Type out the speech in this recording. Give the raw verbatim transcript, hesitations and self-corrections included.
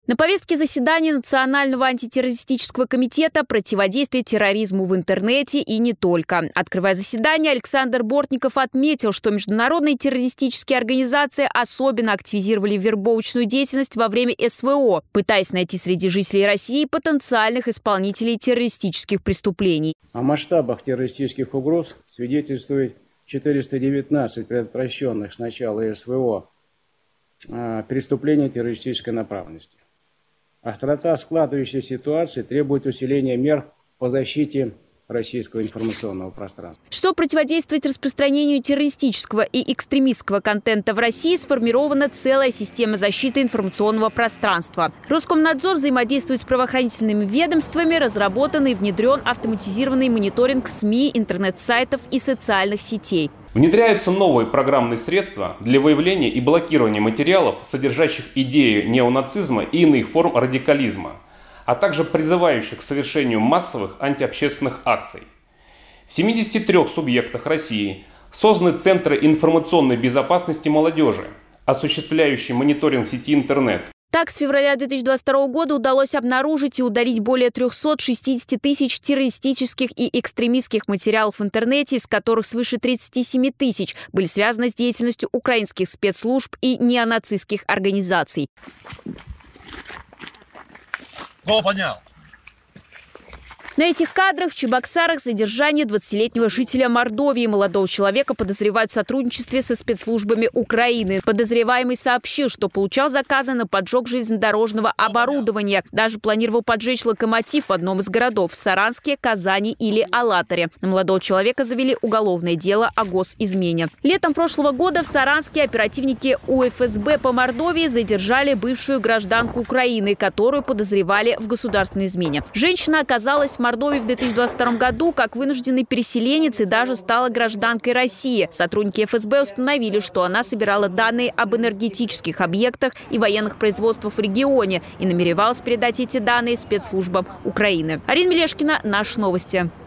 На повестке заседания Национального антитеррористического комитета противодействие терроризму в интернете и не только. Открывая заседание, Александр Бортников отметил, что международные террористические организации особенно активизировали вербовочную деятельность во время эс вэ о, пытаясь найти среди жителей России потенциальных исполнителей террористических преступлений. О масштабах террористических угроз свидетельствует четыреста девятнадцать предотвращенных с начала эс вэ о преступлений террористической направленности. Острота складывающейся ситуации требует усиления мер по защите российского информационного пространства. Чтобы противодействовать распространению террористического и экстремистского контента в России, сформирована целая система защиты информационного пространства. Роскомнадзор взаимодействует с правоохранительными ведомствами, разработан и внедрен автоматизированный мониторинг СМИ, интернет-сайтов и социальных сетей. Внедряются новые программные средства для выявления и блокирования материалов, содержащих идею неонацизма и иных форм радикализма, а также призывающих к совершению массовых антиобщественных акций. В семидесяти трёх субъектах России созданы центры информационной безопасности молодежи, осуществляющие мониторинг сети интернет. Так, с февраля две тысячи двадцать второго года удалось обнаружить и удалить более трёхсот шестидесяти тысяч террористических и экстремистских материалов в интернете, из которых свыше тридцати семи тысяч были связаны с деятельностью украинских спецслужб и неонацистских организаций. Кто поднял? На этих кадрах в Чебоксарах задержание двадцатилетнего жителя Мордовии. Молодого человека подозревают в сотрудничестве со спецслужбами Украины. Подозреваемый сообщил, что получал заказы на поджог железнодорожного оборудования. Даже планировал поджечь локомотив в одном из городов – в Саранске, Казани или Алатыре. На молодого человека завели уголовное дело о госизмене. Летом прошлого года в Саранске оперативники у эф эс бэ по Мордовии задержали бывшую гражданку Украины, которую подозревали в государственной измене. Женщина оказалась в Мордовии в две тысячи двадцать втором году как вынужденный переселенец и даже стала гражданкой России. Сотрудники эф эс бэ установили, что она собирала данные об энергетических объектах и военных производствах в регионе и намеревалась передать эти данные спецслужбам Украины. Арина Мелешкина, Наши новости.